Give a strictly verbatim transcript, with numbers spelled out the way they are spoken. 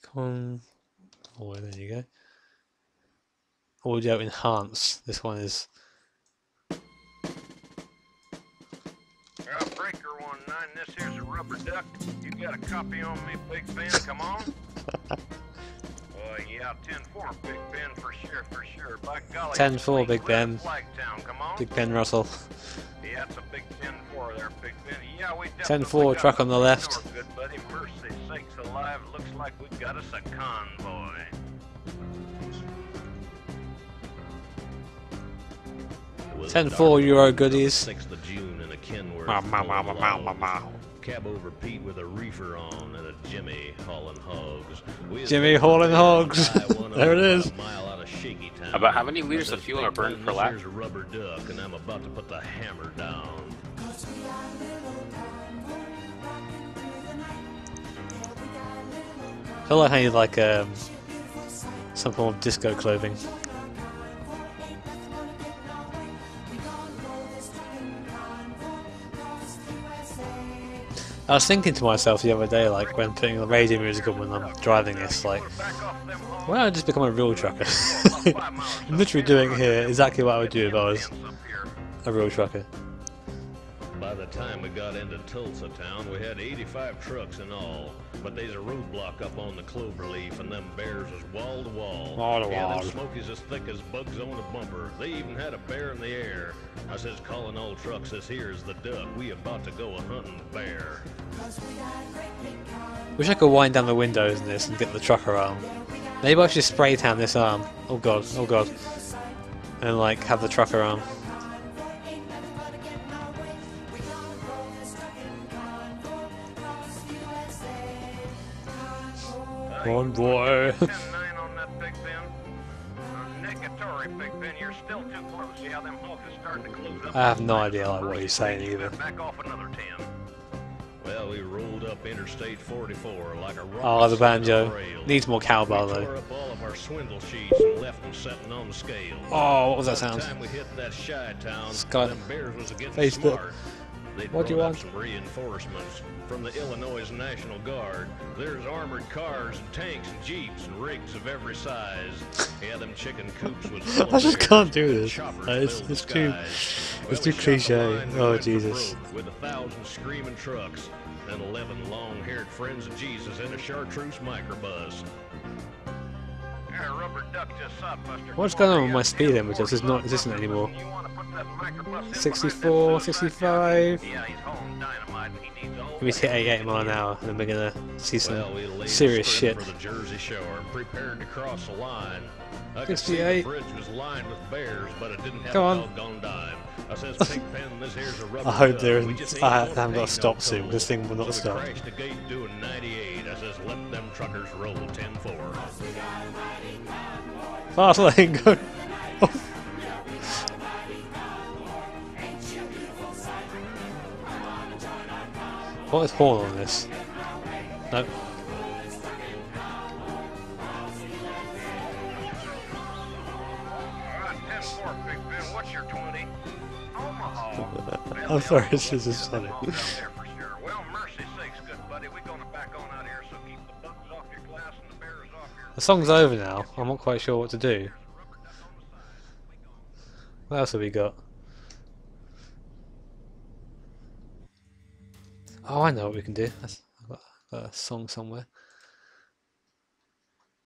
Con. Oh, there you go. Audio enhance. This one is. Uh, breaker one nine, this here's a rubber duck. You got a copy on me, Big Ben? Come on. Uh, yeah, ten four, Big Ben, for sure, for sure. By golly. ten four, Big Ben. Flagtown, come on. Big Ben Russell. Yeah, it's a big ten four there, Big Ben. Yeah, we ten four, truck on the left. North, good buddy. Mercy sakes alive, looks like we got us a convoy. ten four Euro goodies. sixth of June in a Kenworth. Ma, ma, ma, ma, ma, ma, ma. Cab over Pete with a reefer on and a Jimmy hauling hogs. We Jimmy hauling hogs. There it is. About how many liters of fuel are burned per lap? Here's a rubber duck, and I'm about to put the hammer down. I feel like I need like um, some form of disco clothing. I was thinking to myself the other day, like when putting the radio music on when I'm driving this, like, why don't I just become a real trucker? I'm literally doing here exactly what I would do if I was a real trucker. By the time we got into Tulsa town, we had eighty-five trucks in all. But there's a roadblock up on the Cloverleaf, and them bears was wall to wall. Wall to yeah, wall. them smokies as thick as bugs on a bumper. They even had a bear in the air. I says, calling all trucks, this here's the duck. We about to go a hunting bear. Wish I could wind down the windows in this and get the trucker arm. Maybe I should spray tan this arm. Oh god, oh god. And like have the trucker arm. One boy. I have no idea like what he's saying either. Well, we rolled up Interstate forty-four like a rocket. Oh, the banjo. Needs more cowbell We though. tore up all of our swindle sheets and left them setting on the scale. Oh, what was that By the sound? time we hit that shy town, Scott. them bears was getting Facebook. smart. They'd What do you brought up want? some reinforcements from the Illinois National Guard. There's armored cars and tanks and jeeps and rigs of every size. Yeah, them chicken coops was full of I just bears can't do and this. choppers Uh, it's- filled it's the too- skies. it's Well, too we shot the cliche. line, we Oh, went for Jesus. broke With a thousand screaming trucks and eleven long-haired friends of Jesus in a chartreuse microbus. What's going on with my speed limit? This is not existent anymore. sixty-four, sixty-five. Give me to eighty-eight mile an hour, and then we're gonna see some Well, we laid serious a shit. sprint for the Jersey Shore and prepared to cross the line. I could see the sixty-eight. bridge was lined with bears, but it didn't have Come a on. doggone dime. I says, Pigpen, this here's a rubber I hope duck. there We isn't. just I ain't haven't got gonna to pay stop no soon. toll. This thing will not so stop. We crashed the gate doing ninety-eight. I says, let them truckers roll ten four. Fast lane, go. What is horn on this? No. I'm sorry, it's just it's funny. Well, mercy sakes, good buddy. We're gonna back on out here, so keep the bugs off your glass and the bears off your... The song's over now. I'm not quite sure what to do. What else have we got? Oh, I know what we can do. That's, I've got, got a song somewhere.